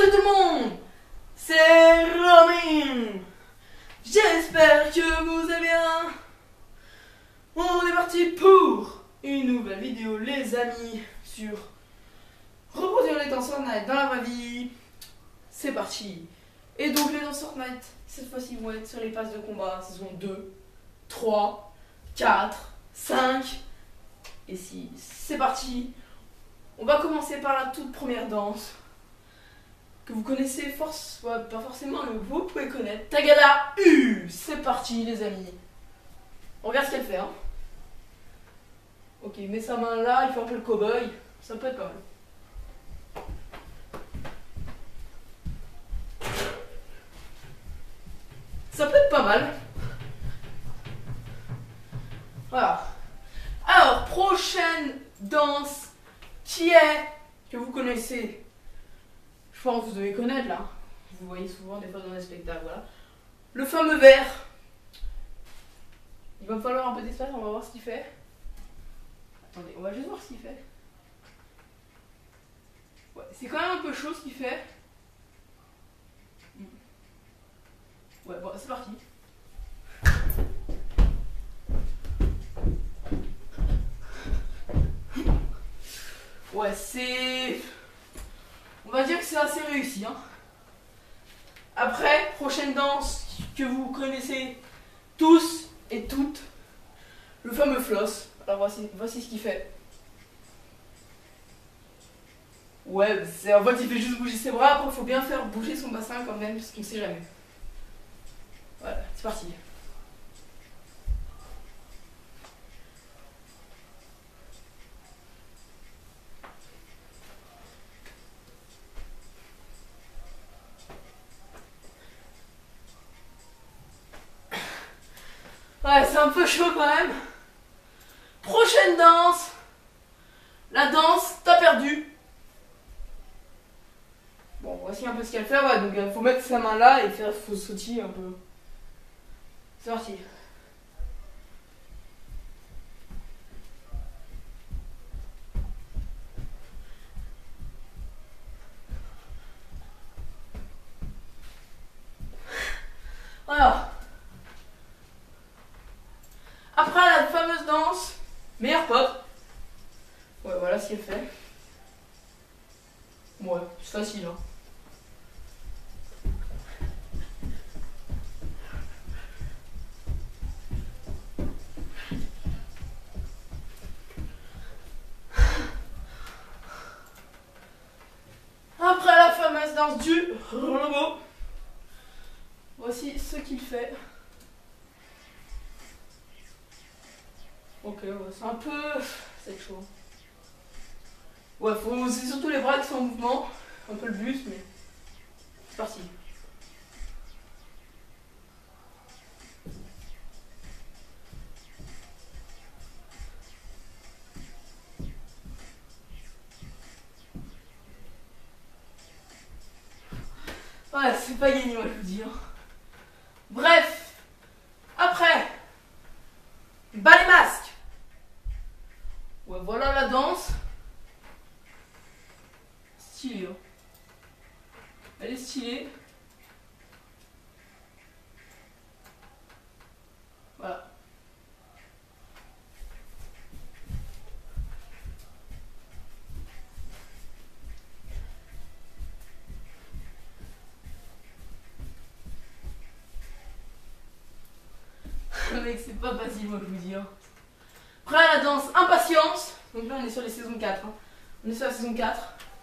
Salut tout le monde, c'est Robin. J'espère que vous allez bien. On est parti pour une nouvelle vidéo les amis sur reproduire les danseurs Fortnite dans la vraie vie. C'est parti. Et donc les danseurs Fortnite cette fois-ci vont être sur les passes de combat saison 2, 3, 4, 5 et 6. C'est parti. On va commencer par la toute première danse que vous connaissez pas forcément, mais vous pouvez connaître. Tagada U. C'est parti les amis. On regarde ce qu'elle fait. Hein. Ok, il met sa main là, il fait un peu le cow-boy. Ça peut être pas mal. Ça peut être pas mal. Voilà. Alors, prochaine danse qui est que vous connaissez. Je pense que vous devez connaître là. Vous voyez souvent des fois dans les spectacles. Voilà. Le fameux verre. Il va me falloir un peu d'espace, on va voir ce qu'il fait. Attendez, on va juste voir ce qu'il fait. Ouais, c'est quand même un peu chaud ce qu'il fait. Ouais, bon, c'est parti. Ouais, c'est... On va dire que c'est assez réussi. Hein. Après, prochaine danse que vous connaissez tous et toutes, le fameux floss. Alors voici ce qu'il fait. Ouais, en fait il fait juste bouger ses bras, après il faut bien faire bouger son bassin quand même, parce qu'on ne sait jamais. Voilà, c'est parti. Ouais, c'est un peu chaud quand même. Prochaine danse. La danse, t'as perdu. Bon, voici un peu ce qu'elle fait. Ouais, donc il faut mettre sa main là et faut sautiller un peu. C'est parti. Alors. Après la fameuse danse, meilleur pop. Ouais, voilà ce qu'elle fait. Ouais, c'est facile. Hein. Après la fameuse danse du robot, voici ce qu'il fait. Ok, ouais, c'est un peu... c'est chaud. Ouais, c'est surtout les bras qui sont en mouvement. Un peu le buste, mais... c'est parti. Ouais, c'est pas gagné, moi je vous dis. Hein. Bref. Après. Bas les masques. Ouais, voilà la danse. Stylée. Hein. Elle est stylée. Voilà. Mec, c'est pas facile, moi je vous dis. Hein. Après la danse impatience. Donc là on est sur les saisons 4. Hein. On est sur la saison 4.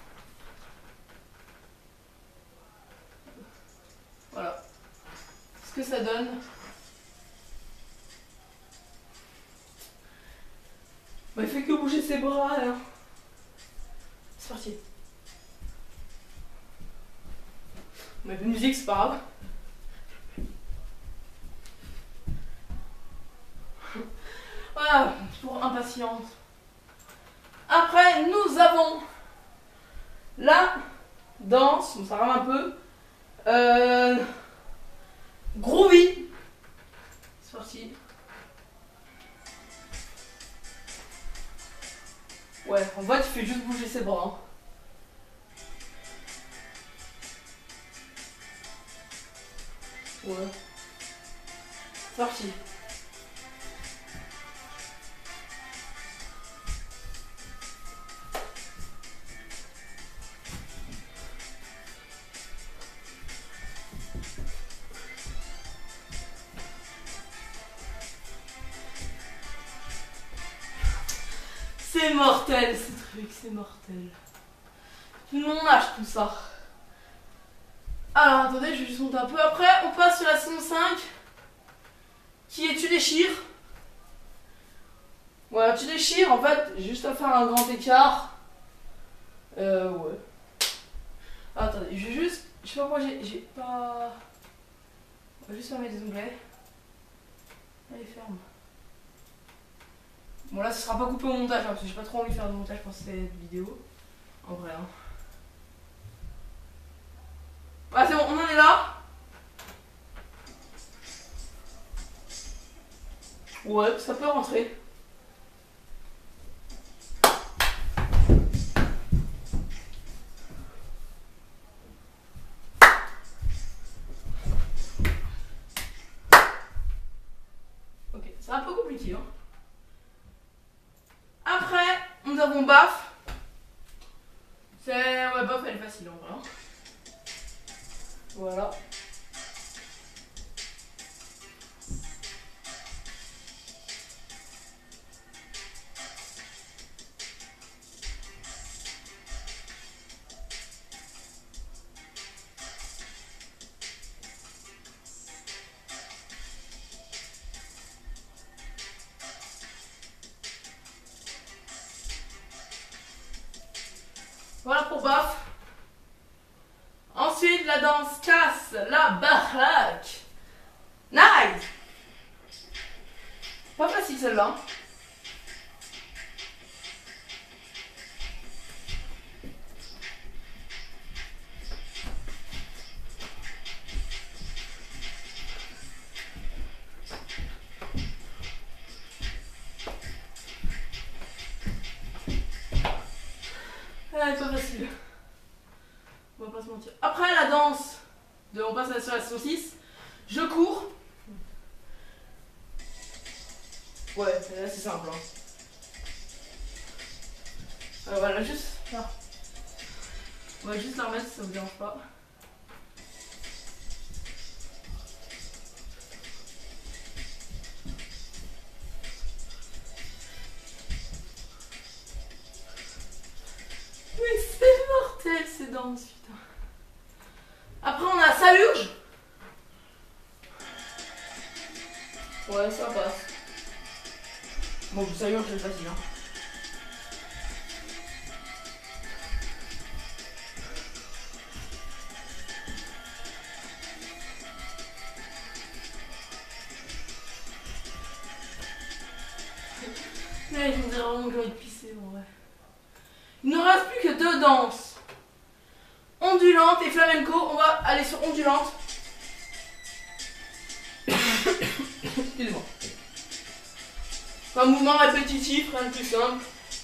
Voilà. Ce que ça donne. Bah, il fait que bouger ses bras là. C'est parti. On met de musique, c'est pas grave. Voilà, pour impatience. Après, nous avons la danse, ça rame un peu. Groovy. C'est parti. Ouais, en fait, il fait juste bouger ses bras. Hein. Ouais. C'est parti. C'est mortel ce truc, c'est mortel. C'est de mon âge tout ça. Alors attendez, je vais juste monter un peu. Après, on passe sur la saison 5 qui est tu déchires. Voilà, tu déchires en fait, juste à faire un grand écart. Ouais. Attendez, je vais juste. Je sais pas pourquoi j'ai pas. On va juste fermer les onglets. Allez, ferme. Bon là ce sera pas coupé au montage hein, parce que j'ai pas trop envie de faire de montage pour cette vidéo. En vrai hein. Ah c'est bon, on en est là. Ouais, ça peut rentrer. Ok, c'est un peu compliqué hein. Après, nous avons BAF. Ouais, BAF elle est facile en vrai hein. Voilà. Voilà pour BAF. Ensuite, la danse casse la baraque. Nice. Pas facile celle-là. Elle est pas facile. On va pas se mentir. Après la danse, on passe sur la saison 6. Je cours. Ouais, là c'est simple. Hein. Voilà, juste là. On va juste la remettre si ça vous dérange pas. Mais c'est mortel ces danses, putain. Après on a Salurge. Ouais, ça passe. Bon, Salurge c'est facile. Hein. Mais je me dirais vraiment que j'ai envie de pisser en vrai. Il ne reste plus que 2 danses. Ondulante et flamenco. On va aller sur ondulante. Excusez-moi. Un mouvement répétitif, rien de plus simple.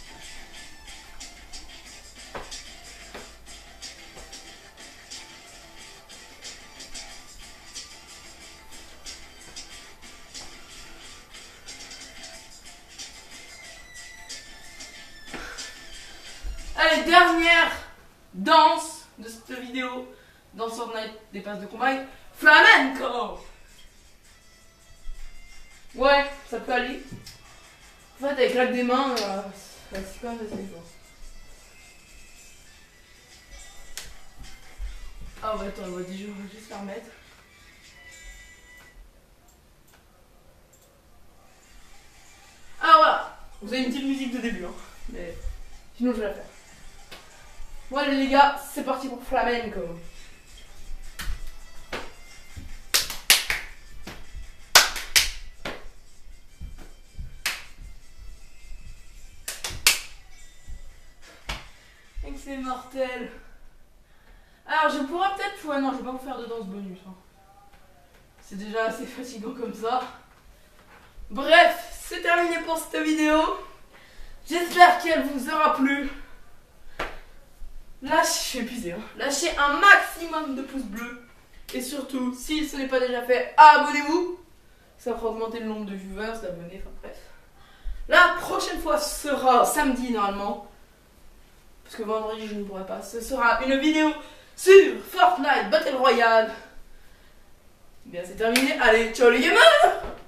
Allez, dernière danse de cette vidéo. Danse Fortnite, des passes de combat. Flamenco. Ouais, ça peut aller. En fait, avec l'aide des mains, c'est quand même facile. Ah ouais, attends, je vais juste la remettre. Alors voilà, vous avez une petite musique de début, hein. Mais sinon je vais la faire. Voilà les gars, c'est parti pour flamenco. Et que c'est mortel. Alors je pourrais peut-être... Ouais non, je vais pas vous faire de danse bonus. Hein. C'est déjà assez fatigant comme ça. Bref, c'est terminé pour cette vidéo. J'espère qu'elle vous aura plu. Là, je suis épuisée. Hein. Lâchez un maximum de pouces bleus. Et surtout, si ce n'est pas déjà fait, abonnez-vous. Ça fera augmenter le nombre de viewers, d'abonnés, enfin bref. La prochaine fois sera samedi normalement. Parce que vendredi je ne pourrai pas. Ce sera une vidéo sur Fortnite Battle Royale. Bien c'est terminé. Allez, ciao les gamers!